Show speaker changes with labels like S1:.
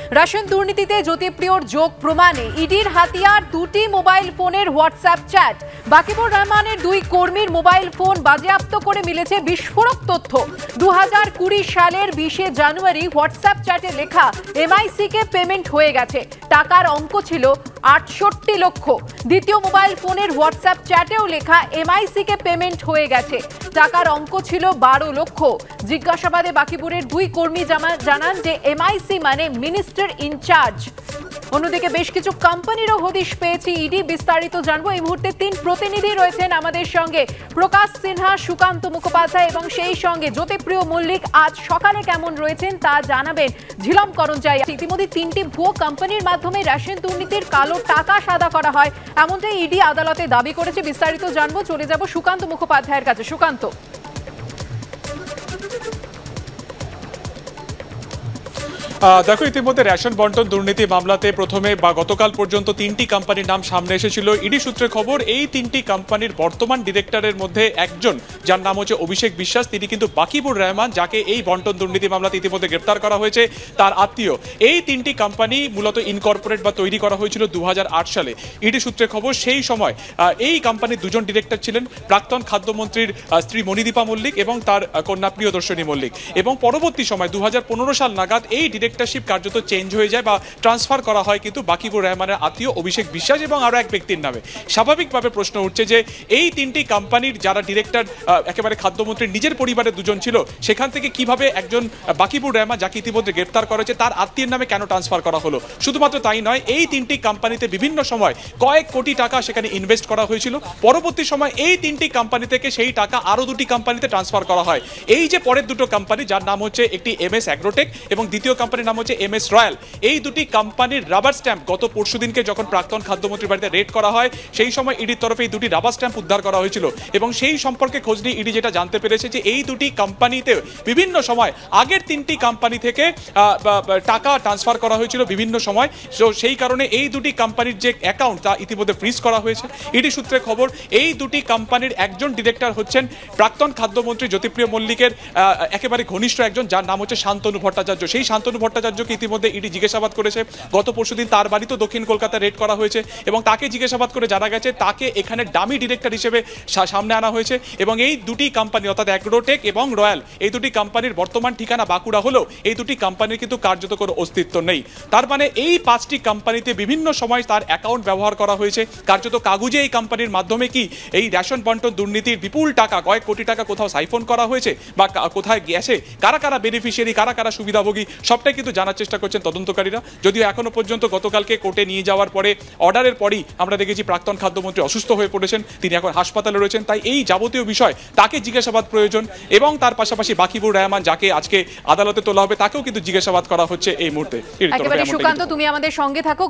S1: Ration দুর্নীতিতে জ্যোতিপ্রিয়র যোগ প্রমাণে ইডির হাতিয়ার দুটি মোবাইল ফোনের হোয়াটসঅ্যাপ চ্যাট। বাকিবুর রহমানের দুই কর্মীর মোবাইল ফোন বাজেয়াপ্ত করে মিলেছে বিস্ফোরক তথ্য। 2020 সালের 20 জানুয়ারি হোয়াটসঅ্যাপ চ্যাটে লেখা এমআইসি কে পেমেন্ট হয়ে গেছে, টাকার অঙ্ক ছিল 68 লক্ষ। দ্বিতীয় মোবাইল ফোনের হোয়াটসঅ্যাপ চ্যাটেও লেখা এমআইসি কে পেমেন্ট হয়ে গেছে, টাকার অঙ্ক ছিল 12 লক্ষ। জিজ্ঞাসাবাদে বাকিবুরের দুই কর্মী জানান যে এমআইসি মানে মিনিস্টার ইনচার্জ। অন্যদিকে বেশ কিছু কোম্পানিরও হদিশ পেয়েছি ইডি। বিস্তারিত জানবো এই মুহূর্তে তিন প্রতিনিধি রয়েছেন আমাদের সঙ্গে, প্রকাশ সিনহা, সুকান্ত মুখোপাধ্যায় এবং সেই সঙ্গে জ্যোতিপ্রিয় মল্লিক। আজ সকালে কেমন রয়েছেন তা জানাবেন ঝিলম করঞ্জাই। ইতিমধ্যে তিনটি ভুয়ো কোম্পানির মাধ্যমে রেশন দুর্নীতির কালো টাকা সাদা করা হয় এমনটাই ইডি আদালতে দাবি করেছে। বিস্তারিত জানবো, চলে যাব সুকান্ত মুখোপাধ্যায়ের কাছে। সুকান্ত,
S2: দেখো, ইতিমধ্যে রেশন বন্টন দুর্নীতি মামলাতে প্রথমে বা গতকাল পর্যন্ত তিনটি কোম্পানির নাম সামনে এসেছিল। ইডি সূত্রে খবর, এই তিনটি কোম্পানির বর্তমান ডিরেক্টরের মধ্যে একজন, যার নাম হচ্ছে অভিষেক বিশ্বাস, তিনি কিন্তু বাকিবুর রহমান, যাকে এই বন্টন দুর্নীতি মামলাতে ইতিমধ্যে গ্রেপ্তার করা হয়েছে, তার আত্মীয়। এই তিনটি কোম্পানি মূলত ইনকর্পোরেট বা তৈরি করা হয়েছিল 2008 সালে। ইডি সূত্রে খবর, সেই সময় এই কোম্পানির দুজন ডিরেক্টর ছিলেন প্রাক্তন খাদ্যমন্ত্রীর স্ত্রী মণিদীপা মল্লিক এবং তার কন্যা প্রিয়দর্শনী মল্লিক। এবং পরবর্তী সময় 2015 সাল নাগাদ এই ডিরেক্টরশিপ কার্যত চেঞ্জ হয়ে যায় বা ট্রান্সফার করা হয় কিন্তু বাকিবুর রহমানের আত্মীয় অভিষেক বিশ্বাস এবং আরো এক ব্যক্তির নামে। স্বাভাবিকভাবে প্রশ্ন উঠছে যে এই তিনটি কোম্পানির যারা ডিরেক্টর একেবারে খাদ্যমন্ত্রীর নিজের পরিবারের দুজন ছিল, সেখান থেকে কিভাবে একজন বাকিবুর রহমান, যাকে ইতিমধ্যে গ্রেপ্তার করা হয়েছে, তার আত্মীয়ের নামে কেন ট্রান্সফার করা হলো? শুধুমাত্র তাই নয়, এই তিনটি কোম্পানিতে বিভিন্ন সময় কয়েক কোটি টাকা সেখানে ইনভেস্ট করা হয়েছিল। পরবর্তী সময় এই তিনটি কোম্পানি থেকে সেই টাকা আরো দুটি কোম্পানিতে ট্রান্সফার করা হয়। এই যে পরের দুটো কোম্পানি, যার নাম হচ্ছে একটি এমএস অ্যাগ্রোটেক এবং দ্বিতীয় কোম্পানির নাম হচ্ছে এমএস রয়্যাল, এই দুটি কোম্পানির রাবার স্ট্যাম্প গত পরশুদিনকে যখন প্রাক্তন খাদ্যমন্ত্রীর বাড়িতে রেড করা হয়, সেই সময় ইডির তরফে এই দুটি রাবার স্ট্যাম্প উদ্ধার করা হয়েছিল। এবং সেই সম্পর্কে খোঁজ নিয়ে ইডি যেটা জানতে পেরেছে যে এই দুটি কোম্পানিতে বিভিন্ন সময় আগের তিনটি কোম্পানি থেকে টাকা ট্রান্সফার করা হয়েছিল বিভিন্ন সময়। তো সেই কারণে এই দুটি কোম্পানির যে অ্যাকাউন্ট, তা ইতিমধ্যে ফ্রিজ করা হয়েছে। ইডি সূত্রে খবর, এই দুটি কোম্পানির একজন ডিরেক্টর হচ্ছেন প্রাক্তন খাদ্যমন্ত্রী জ্যোতিপ্রিয় মল্লিকের একেবারে ঘনিষ্ঠ একজন, যার নাম হচ্ছে শান্তনু ভট্টাচার্য। সেই শান্তনু ভট্টাচার্যকে ইতিমধ্যে ইডি জিজ্ঞাসাবাদ করেছে। গত পরশুদিন তার বাড়ি তো দক্ষিণ কলকাতা রেড করা হয়েছে এবং তাকে জিজ্ঞাসাবাদ করে জানা গেছে তাকে এখানে ডামি ডিরেক্টর হিসেবে সামনে আনা হয়েছে। এবং এই দুটি কোম্পানি অর্থাৎ অ্যাগ্রোটেক এবং রয়্যাল, এই দুটি কোম্পানির বর্তমান ঠিকানা বাঁকুড়া হলেও এই দুটি কোম্পানির কিন্তু কার্যত কোনো অস্তিত্ব নেই। তার মানে এই পাঁচটি কোম্পানিতে বিভিন্ন সময় তার অ্যাকাউন্ট ব্যবহার করা হয়েছে। কার্যত কাগজে এই কোম্পানির মাধ্যমে কি এই রেশন বন্টন দুর্নীতির বিপুল টাকা, কয়েক কোটি টাকা কোথাও সাইফন করা হয়েছে বা কোথায় গেছে, কারা কারা বেনিফিশিয়ারি, কারা কারা সুবিধাভোগী, সবটাই কিন্তু জানার চেষ্টা করছেন তদন্তকারীরা। যদিও এখনো পর্যন্ত গতকালকে কোর্টে নিয়ে যাওয়ার পরে, অর্ডারের পরই আমরা দেখেছি প্রাক্তন খাদ্যমন্ত্রী অসুস্থ হয়ে পড়েছেন, তিনি এখন হাসপাতালে রয়েছেন। তাই এই যাবতীয় বিষয় তাকে জিজ্ঞাসাবাদ প্রয়োজন এবং তার পাশাপাশি বাকিবুর রহমান, যাকে আজকে আদালতে তোলা হবে, তাকেও কিন্তু জিজ্ঞাসাবাদ করা হচ্ছে এই মুহূর্তে।
S1: একেবারে সুকান্ত, তুমি আমাদের সঙ্গে থাকো।